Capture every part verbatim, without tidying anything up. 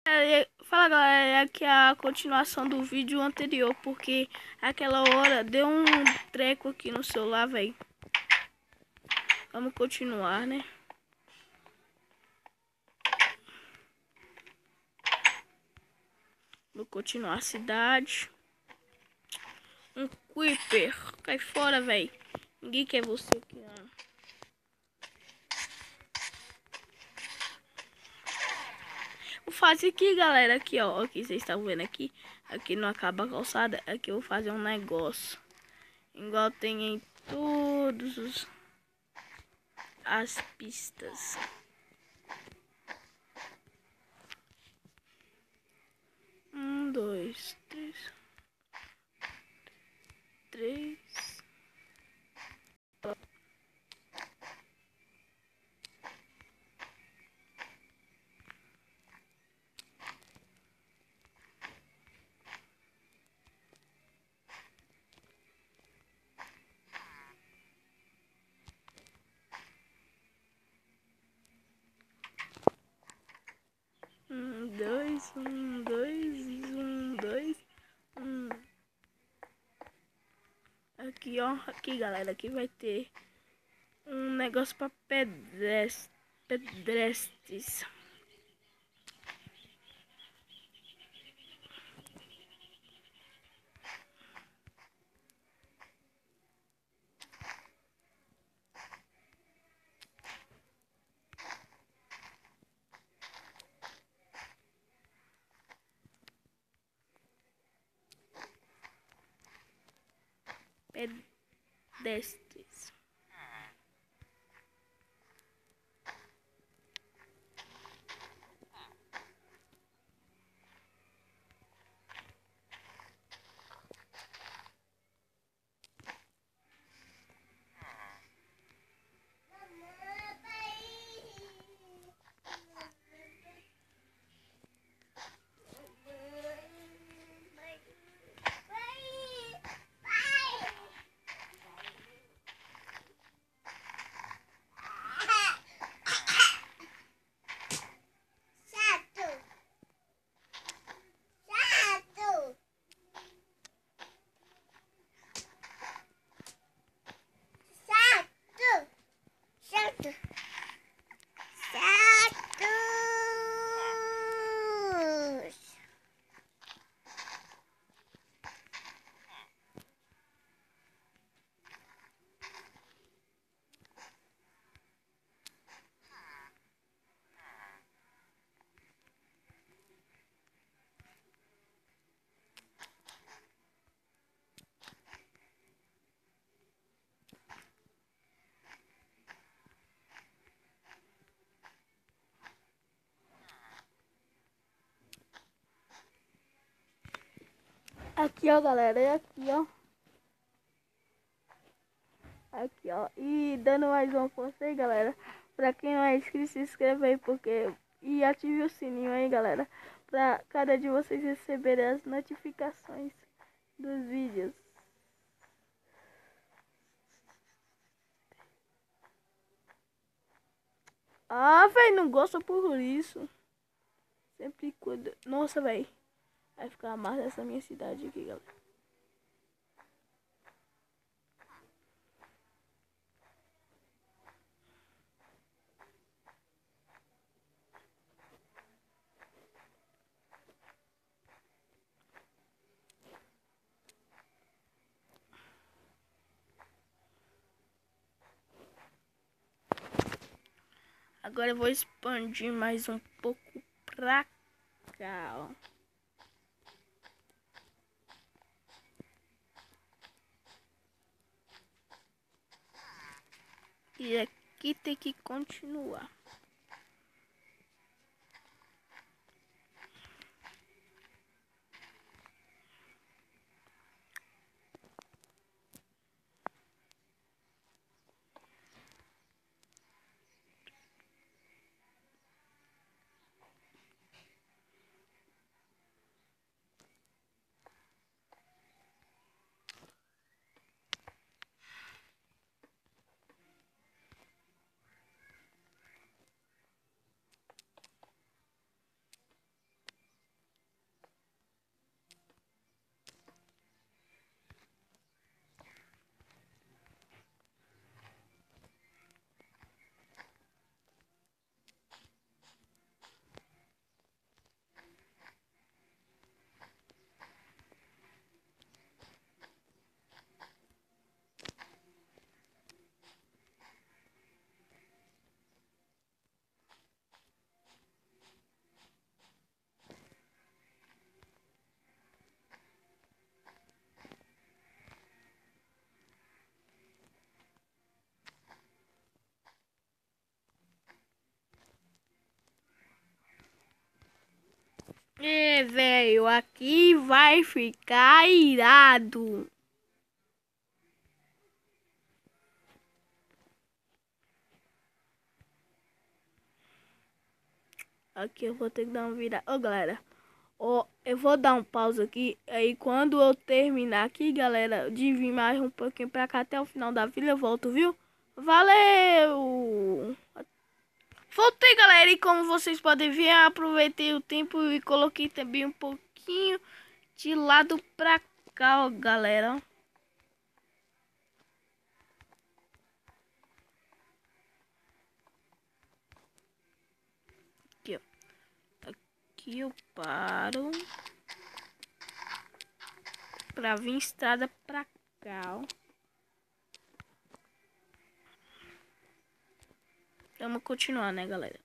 É, fala galera, aqui é a continuação do vídeo anterior, porque aquela hora deu um treco aqui no celular, velho. Vamos continuar, né? Vou continuar a cidade. Um Creeper, cai fora, velho. Ninguém quer você aqui, não. Vou fazer aqui, galera, aqui, ó. Aqui, vocês estão vendo aqui. Aqui não acaba a calçada. Aqui eu vou fazer um negócio. Igual tem em todos os... as pistas. Um, dois, três. Três. Um, dois, um, dois, um, dois, um. Aqui, ó. Aqui, galera. Aqui vai ter um negócio para pedestres. pedestres. Pedestres. Aqui, ó, galera. É aqui, ó. Aqui, ó. E dando mais uma força aí, galera. Pra quem não é inscrito, se inscreva aí, porque... E ative o sininho aí, galera. Pra cada dia vocês receberem as notificações dos vídeos. Ah, velho, não gosto por isso. Sempre cuida. Nossa, velho. Vai ficar mais essa minha cidade aqui, galera. Agora eu vou expandir mais um pouco pra cá, ó. E aqui tem que continuar. É, velho, aqui vai ficar irado. Aqui eu vou ter que dar uma virada. Ô, galera, ó, eu vou dar um pausa aqui. Aí quando eu terminar aqui, galera, de vir mais um pouquinho pra cá até o final da vila, eu volto, viu? Valeu! Voltei, galera, e como vocês podem ver, eu aproveitei o tempo e coloquei também um pouquinho de lado pra cá, ó, galera. Aqui, ó. Aqui eu paro pra vir estrada pra cá, ó. Vamos continuar, né, galera?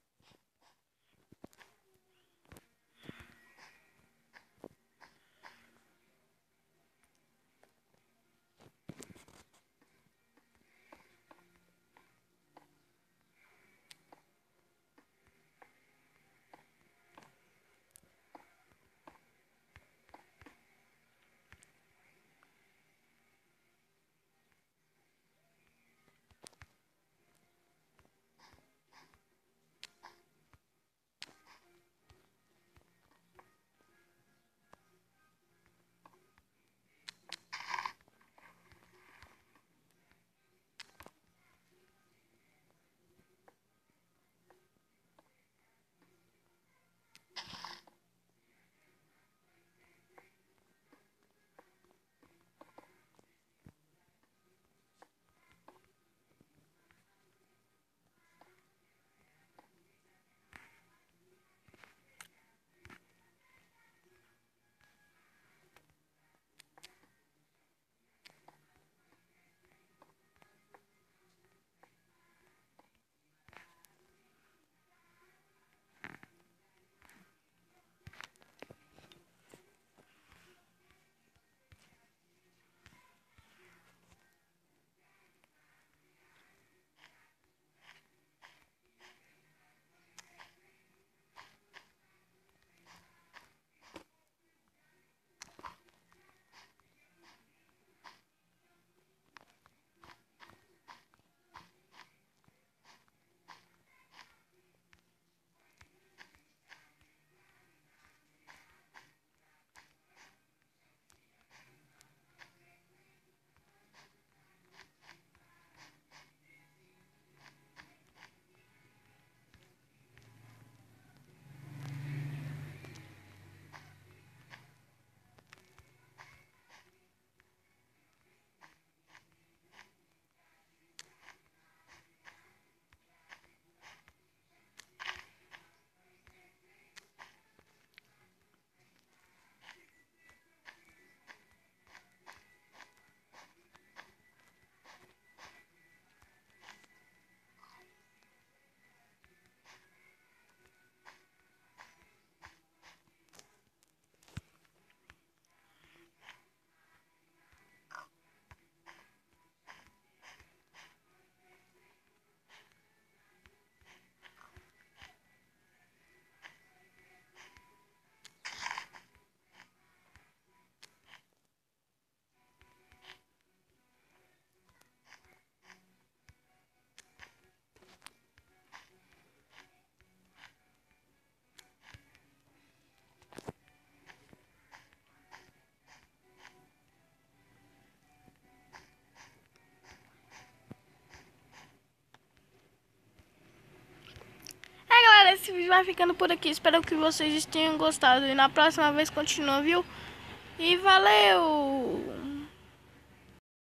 Esse vídeo vai ficando por aqui. Espero que vocês tenham gostado. E na próxima vez continua, viu? E valeu!